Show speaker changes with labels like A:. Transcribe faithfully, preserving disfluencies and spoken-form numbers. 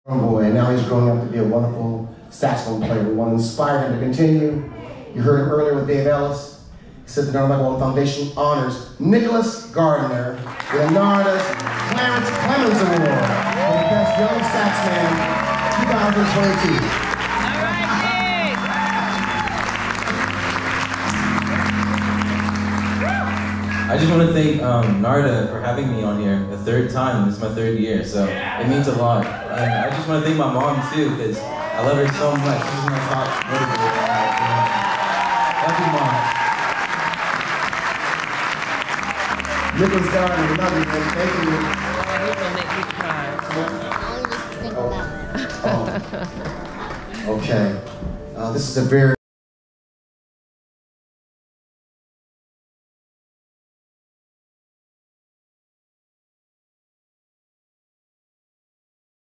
A: boy, and now he's growing up to be a wonderful saxophone player. We want to inspire him to continue. You heard him earlier with Dave Ellis. He said the Narada Michael Walden Foundation honors Nicholas Gardner with the Narada Clarence Clemons Award for the Best Young Saxman twenty twenty-two.
B: I just want to thank um, Narada for having me on here the third time. This is my third year, so it means a lot. And I just want to thank my mom too, because I love her so much. She's my top motivator. Love you, Mom.
A: Nicholas Gardner, we love you, man. Thank you.
C: Oh, you're gonna make me cry.
A: Oh. Oh. Okay. Uh, this is a very